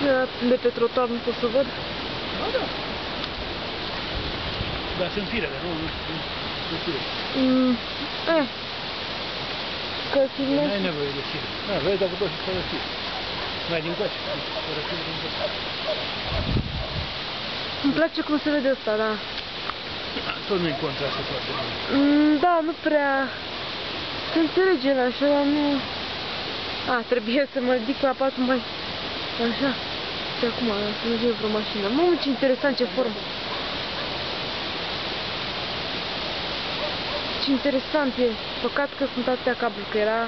De pe trotuar nu pot să văd. Da, da. Dar sunt firele, nu fire. Că filmezi... N-ai nevoie de fire. Da, vezi dacă poți să fără fire. Mai din coace, fără fire din coace. Îmi place cum se vede asta, da. Tot nu-i contrastă foarte bine. Da, nu prea... Se înțelege la așa, dar nu... trebuie să mă ridic la pat mai... Așa. Și acum, să nu vine vreo mașină. Mamă, ce interesant, ce formă. Ce interesant e. Păcat că sunt atâtea cabluri, că era...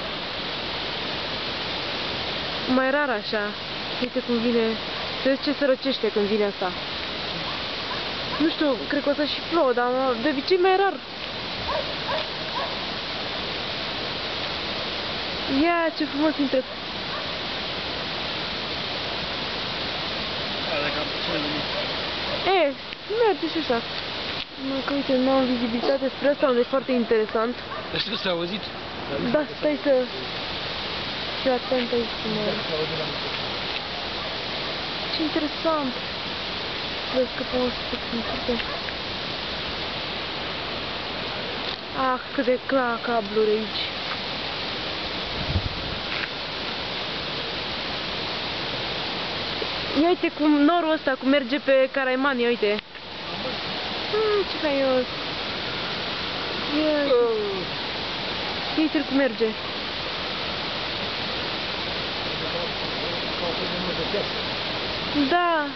mai rar așa. Uite cum vine... Să vezi ce se răcește când vine asta. Nu știu, cred că o să și plouă, dar de obicei mai rar. Ia, ce frumos intră. Merge și așa. Nu, că uite, nu am vizibilitate spre asta, unde e foarte interesant. Dar știu că s-a auzit? Da, stai să... Și atent aici cum e. Ce interesant. Vezi că pot să se întâmple. Cât de clar cabluri aici. Ia uite cum norul ăsta, cum merge pe Caraimani, ia uite. Ce haios. Ia uite cum merge. Da.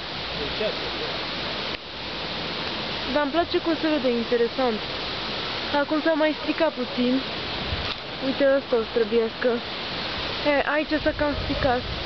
Dar îmi place cum se vede, interesant. Acum s-a mai stricat puțin. Uite, ăsta o să trebuiască. Aici s-a cam stricat.